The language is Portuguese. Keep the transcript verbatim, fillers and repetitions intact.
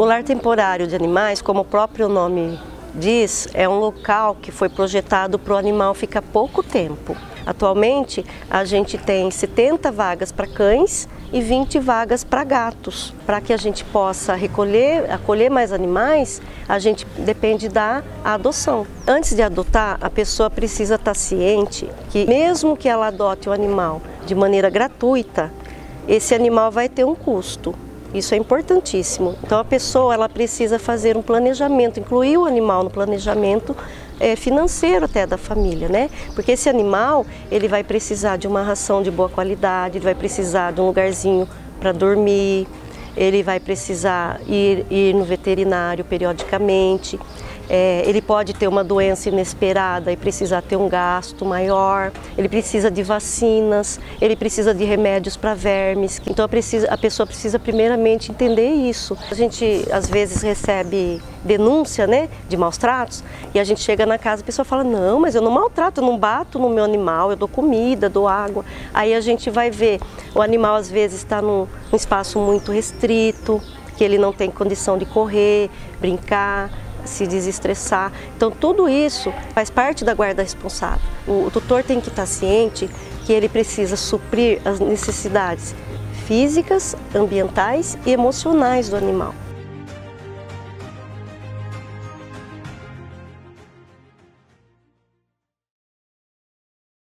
O lar temporário de animais, como o próprio nome diz, é um local que foi projetado para o animal ficar pouco tempo. Atualmente, a gente tem setenta vagas para cães e vinte vagas para gatos. Para que a gente possa recolher, acolher mais animais, a gente depende da adoção. Antes de adotar, a pessoa precisa estar ciente que mesmo que ela adote o animal de maneira gratuita, esse animal vai ter um custo. Isso é importantíssimo. Então a pessoa ela precisa fazer um planejamento, incluir o animal no planejamento é, financeiro até da família, né? Porque esse animal ele vai precisar de uma ração de boa qualidade, ele vai precisar de um lugarzinho para dormir, ele vai precisar ir, ir no veterinário periodicamente. É, ele pode ter uma doença inesperada e precisar ter um gasto maior, ele precisa de vacinas, ele precisa de remédios para vermes. Então a, precisa, a pessoa precisa primeiramente entender isso. A gente às vezes recebe denúncia, né, de maus tratos e a gente chega na casa e a pessoa fala, não, mas eu não maltrato, eu não bato no meu animal, eu dou comida, dou água. Aí a gente vai ver, o animal às vezes está num, num espaço muito restrito, que ele não tem condição de correr, brincar, se desestressar. Então tudo isso faz parte da guarda responsável. O, o tutor tem que estar ciente que ele precisa suprir as necessidades físicas, ambientais e emocionais do animal.